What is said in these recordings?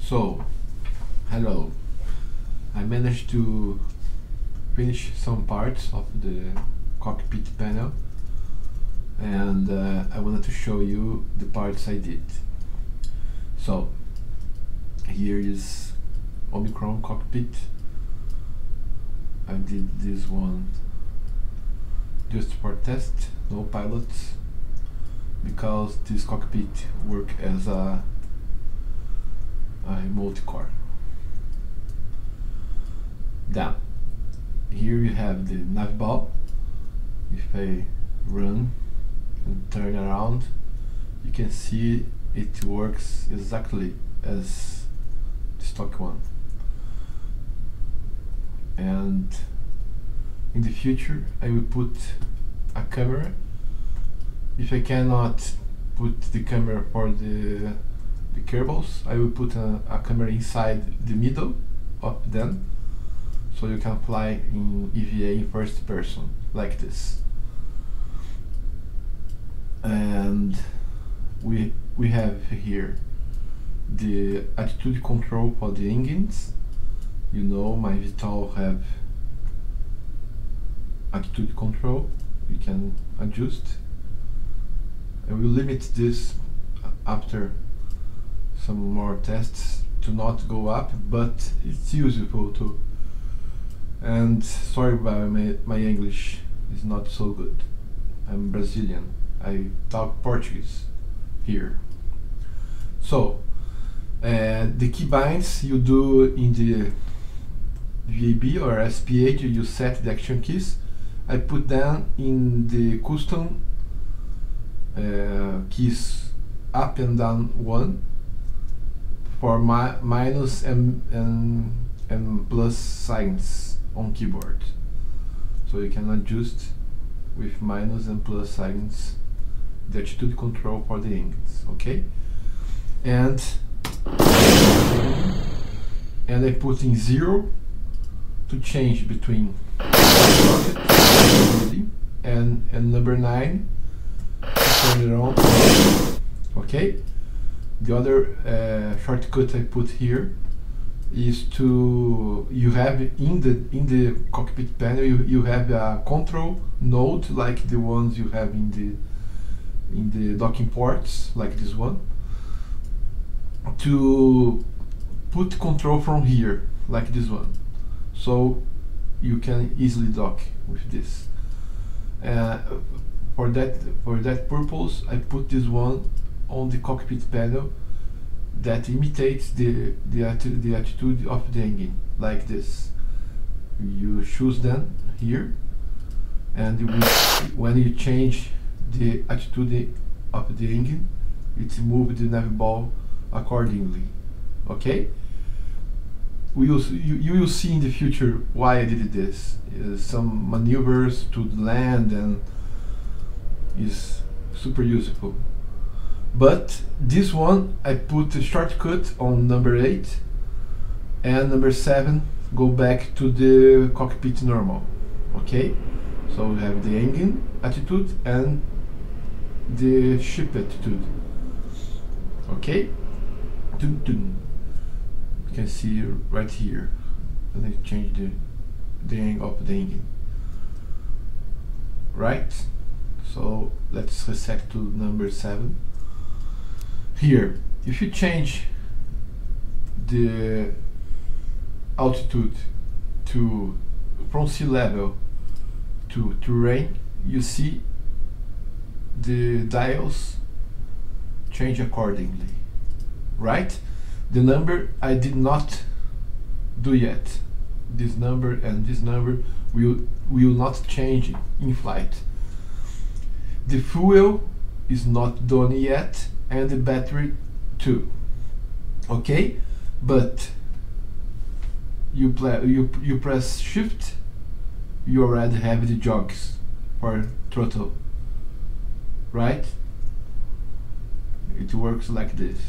So, hello. I managed to finish some parts of the cockpit panel, and I wanted to show you the parts I did. So, here is Omicron cockpit. I did this one just for test, no pilots, because this cockpit works as a multi-core. Then, here you have the nav ball. If I run and turn around, you can see it works exactly as the stock one. And in the future, I will put a camera. If I cannot put the camera for the cables, I will put a camera inside the middle of them, so you can fly in EVA in first person, like this. And we have here the attitude control for the engines. You know, my VTOL have attitude control. You can adjust. I will limit this after some more tests to not go up, but it's useful too. And sorry about my English is not so good. I'm Brazilian. I talk Portuguese here. So the keybinds you do in the VAB or SPH, you set the action keys. I put them in the custom keys up and down one for minus and plus signs on keyboard. So you can adjust with minus and plus signs the attitude control for the engines, okay? And I put in 0 to change between and number 9 to turn it on, okay? The other shortcut I put here is to, you have in the cockpit panel you have a control node like the ones you have in the docking ports, like this one, to put control from here, like this one, so you can easily dock with this. For that purpose, I put this one on the cockpit panel that imitates the attitude of the engine, like this. You choose them here, and when you change the attitude of the engine, it moves the nav ball accordingly, okay? You will see in the future why I did this. Some maneuvers to land, and is super useful. But this one I put a shortcut on number 8, and number 7 go back to the cockpit normal, okay? So we have the engine attitude and the ship attitude, okay? Dun, dun. You can see right here, and I change the angle of the engine, right? So let's reset to number 7. Here, if you change the altitude from sea level to terrain, you see the dials change accordingly, right? The number I did not do yet. This number and this number will not change in flight. The fuel is not done yet, and the battery too, okay? But you press shift, you already have the jogs for throttle, right? It works like this.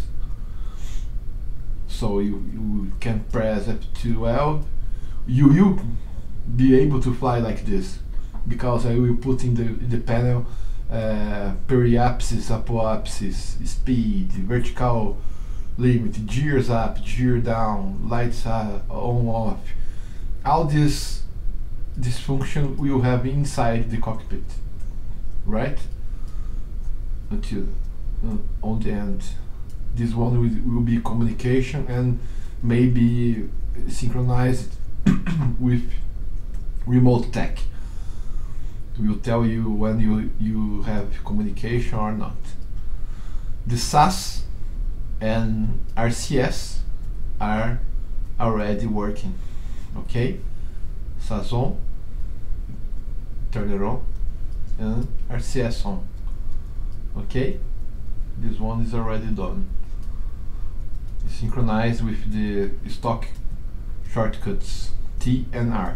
So you can press F12. You will be able to fly like this, because I will put in the panel periapsis, apoapsis, speed, vertical limit, gears up, gear down, lights on, off. All this function will have inside the cockpit, right? Until on the end. This one will be communication and maybe synchronized with remote tech. It will tell you when you have communication or not. The SAS and RCS are already working. Okay, SAS on, turn it on, and RCS on. Okay, this one is already done. Synchronized with the stock shortcuts T and R.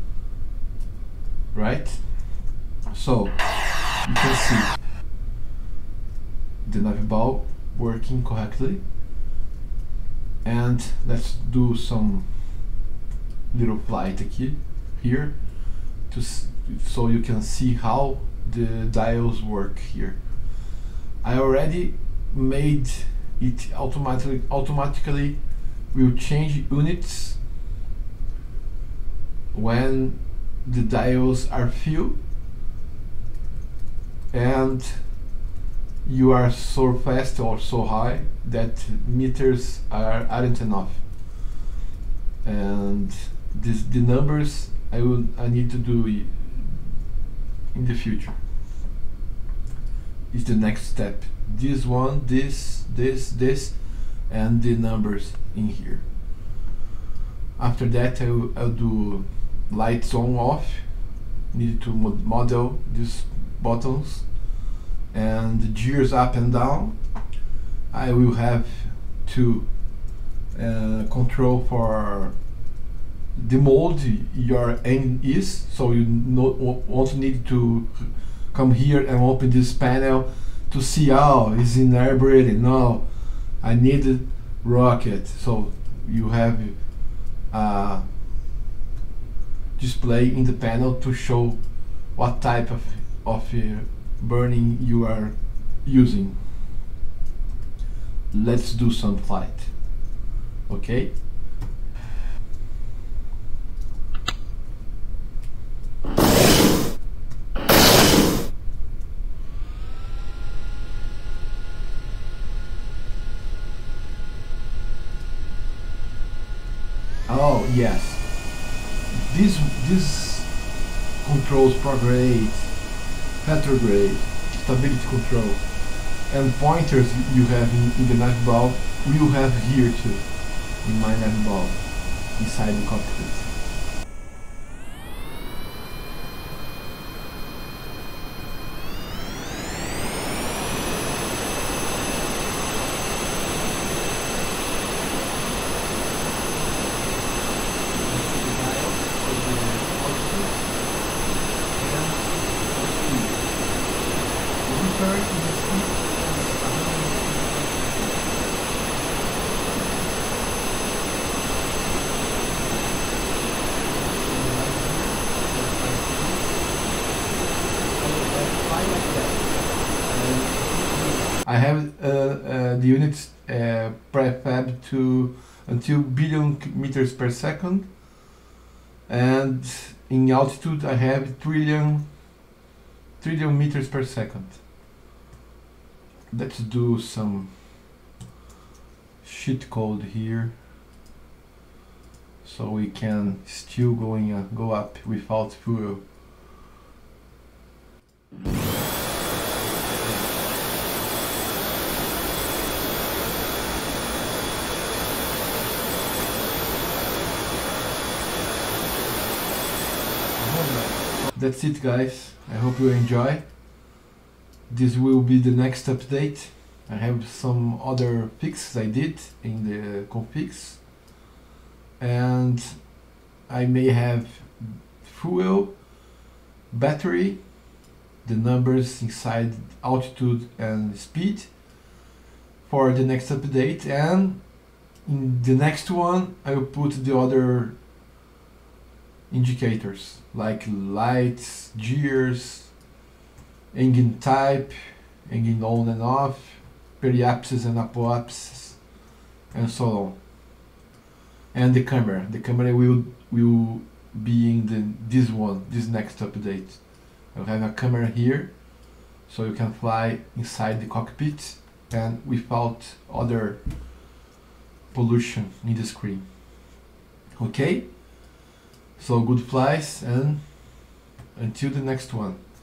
Right? So you can see the naviball working correctly, and let's do some little flight here so you can see how the dials work here. I already made it automatically will change units when the dials are filled and you are so fast or so high that meters aren't enough, and the numbers I need to do in the future. Is the next step. This one, this, and the numbers in here. After that, I'll do lights on, off. Need to model these buttons, and the gears up and down. I will have to control for the mode your engine is, so you won't need to come here and open this panel to see, oh, it's in air breathing. No, I need rocket. So you have a display in the panel to show what type of burning you are using. Let's do some flight. Okay. Oh yes, this controls prograde, retrograde, stability control, and pointers you have in the naviball will have here too, in my naviball, inside the cockpit. I have the units prefab to until billion meters per second, and in altitude I have trillion meters per second. Let's do some shit code here so we can still go up without fuel. That's it, guys. I hope you enjoy. This will be the next update. I have some other fixes I did in the configs, and I may have fuel, battery, the numbers inside altitude and speed for the next update, and in the next one I will put the other indicators like lights, gears, engine type, engine on and off, periapsis and apoapsis, and so on. And the camera will be in this next update. I'll have a camera here, so you can fly inside the cockpit and without other pollution in the screen. Okay? So good flights, and until the next one.